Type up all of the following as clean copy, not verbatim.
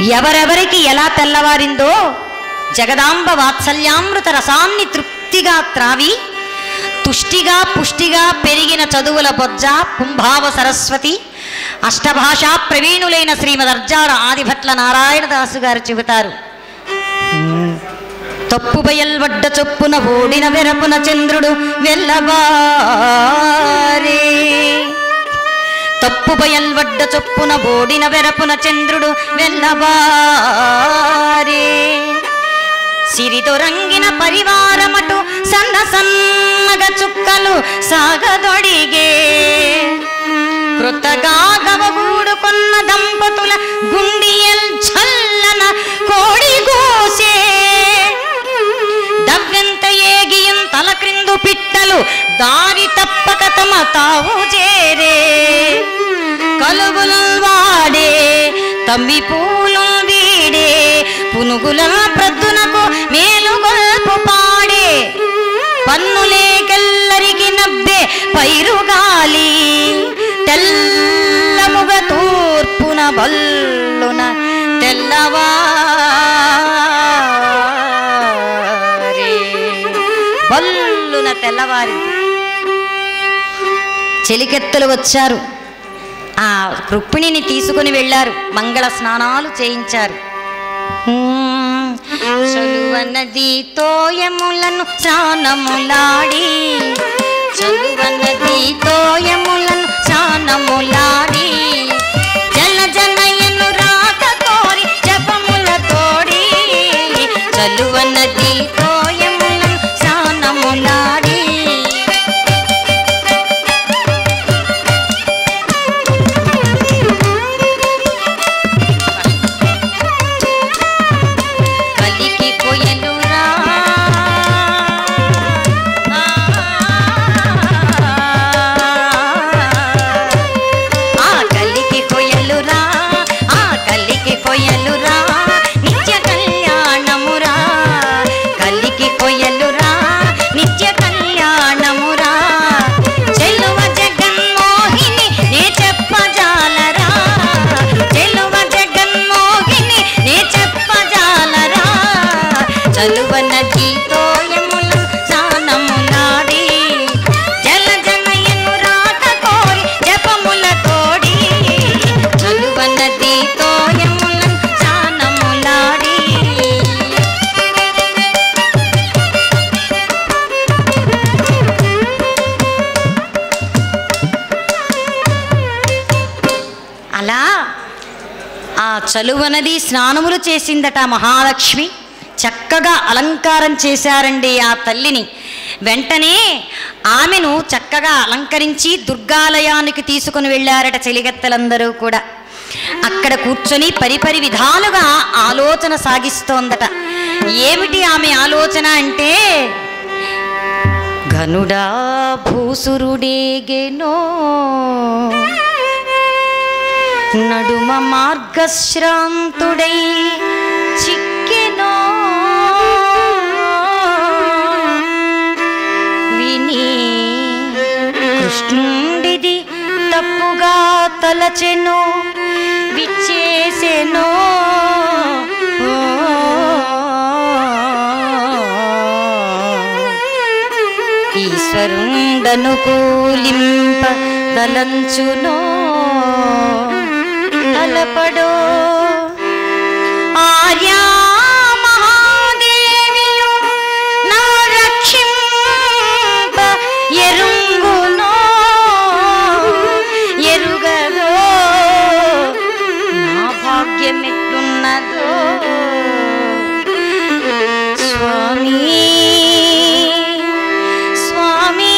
ఎవరెవరికి ఎలా తెల్లవారిందో జగదాంబ వాత్సల్యామృత రసాన్ని తృప్తిగా త్రావి తుష్టిగా పుష్టిగా పెరిగిన చదువుల బొజ్జ కుంభావ సరస్వతి అష్టభాషా ప్రవీణులైన శ్రీమదర్జాడ ఆదిభట్ల నారాయణదాసు గారు చెబుతారు. తప్పు బయల్వడ్డ చొప్పున ఓడిన వెరపున చంద్రుడు వెల్లబారే. తప్పు బయల్వడ్డ చొప్పున ఓడిన వెరపున చంద్రుడు వెల్లబారే. సిరిదొరంగిన పరివారమటు సన్న సన్నగ చుక్కలు సాగదొడిగే. కృతగా గవగూడుకొన్న దంపతుల గుండియల్ ఝల్లన కోడి గోసే. దవ్వెంత ఏగియం తల క్రిందు పిట్టలు దారి తప్పక తమ తావు చేరే. కలుగులు వాడే తమ్మి పూలు వీడే పునుగుల ప్రద్దునకు మేలుగొల్పు పాడే. పన్నులేకెల్లరికి నబ్బే పైరుగాలి తెల్లముగ తూర్పున బల్లున తెల్లవారే. బల్లున తెల్లవారి చెలికెత్తలు వచ్చారు. ఆ రుక్మిణిని తీసుకుని వెళ్ళారు. మంగళ స్నానాలు చేయించారు. చలువనది తోయములను స్నానములాడి. చలువనది తోయములను స్నానములాడి. జల జనయను రాక కోరి జపముల తోడి. చలువనది తోయములను స్నానములాడి. చలువనది స్నానములు చేసిందట మహాలక్ష్మి. చక్కగా అలంకారం చేశారండి ఆ తల్లిని. వెంటనే ఆమెను చక్కగా అలంకరించి దుర్గాలయానికి తీసుకుని వెళ్ళారట చెలిగత్తలందరూ కూడా. అక్కడ కూర్చొని పరిపరి విధాలుగా ఆలోచన సాగిస్తోందట. ఏమిటి ఆమె ఆలోచన అంటే, ఘనుడా భూసురుడేగెనో నడుమ మార్గశ్రాంతుడై చిక్కెనో. విని కృష్ణుడిది తప్పుగా తలచెను విచ్చేసెనో. ఈశ్వరుండను కూలింప తలంచునో తలపడో. ఆర్యా మహాదేవియు నా రక్షింప ఎరుంగునో ఎరుగదో నా భాగ్యమెట్లున్నదో. స్వామి స్వామి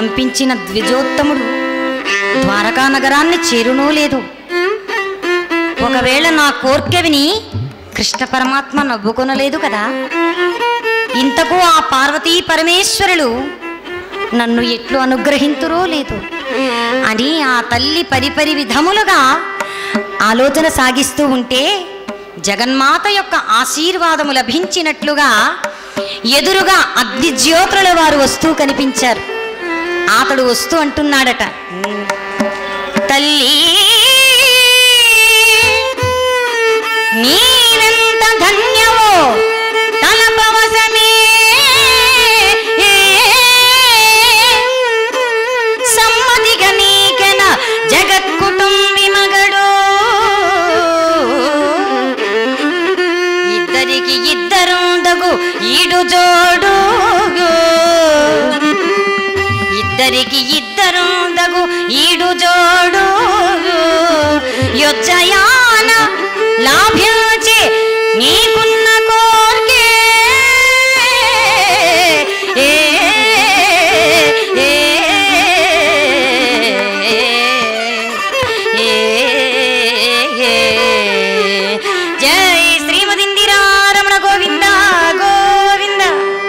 పంపించిన ద్విజోత్తముడు ద్వారకా నగరాన్ని చేరునో లేదు. ఒకవేళ నా కోర్కె విని కృష్ణ పరమాత్మ నవ్వుకొనలేదు కదా, ఇంతకు ఆ పార్వతీ పరమేశ్వరులు నన్ను ఎట్లు అనుగ్రహింతురో లేదు అని ఆ తల్లి పరిపరి విధములుగా ఆలోచన సాగిస్తూ ఉంటే జగన్మాత యొక్క ఆశీర్వాదము లభించినట్లుగా ఎదురుగా అగ్నిజ్యోతుల వారు వస్తూ కనిపించారు. అతడు వస్తూ అంటున్నాడట, తల్లి నీవెంత ధన్యవో తలపవసమే సమ్మతిగా నీకెన జగత్కుటుంబి మగడు ఇద్దరికి ఇద్దరుందగు ఈడు జోడు ఇద్దరికి ఇద్దరుందగు ఈడు జోడు యొచ్చయాన లాభ్యాచే నీకున్న కోర్కే జై శ్రీమదిందిరా రమణ గోవింద గోవింద.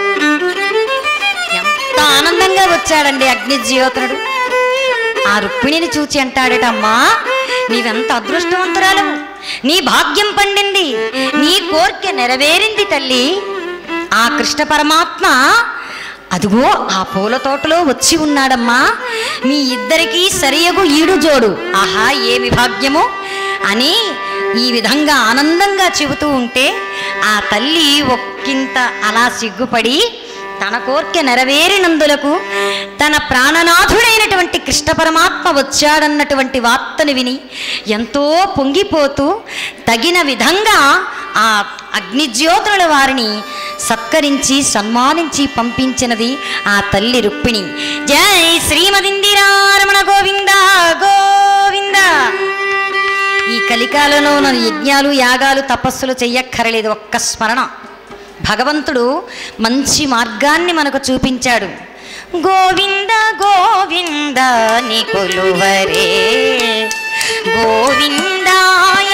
ఎంత ఆనందంగా వచ్చాడండి అగ్నిజ్యోతుడు. ఆ రుక్మిణిని చూచి అంటాడట, అమ్మా నీవెంత అదృష్టవంతురాలు, నీ భాగ్యం పండింది, నీ కోర్కె నెరవేరింది తల్లి. ఆ కృష్ణ పరమాత్మ అదిగో ఆ పూల తోటలో వచ్చి ఉన్నాడమ్మా, మీ ఇద్దరికీ సరియగు ఈడు జోడు. ఆహా ఏమి భాగ్యము అని ఈ విధంగా ఆనందంగా చెబుతూ ఉంటే ఆ తల్లి ఒక్కింత అలా సిగ్గుపడి తన కోర్కె నెరవేరినందులకు తన ప్రాణనాథుడైనటువంటి కృష్ణ పరమాత్మ వచ్చాడన్నటువంటి వార్తను విని ఎంతో పొంగిపోతూ తగిన విధంగా ఆ అగ్నిజ్యోతుల వారిని సత్కరించి సన్మానించి పంపించినది ఆ తల్లి రుక్మిణి. జై శ్రీమదిందిరా రమణ గోవింద గోవింద. ఈ కలికాలంలో యజ్ఞాలు యాగాలు తపస్సులు చెయ్యక్కరలేదు, ఒక్క స్మరణ. భగవంతుడు మంచి మార్గాన్ని మనకు చూపించాడు. గోవింద గోవింద ని కొలువరే గోవిందాయ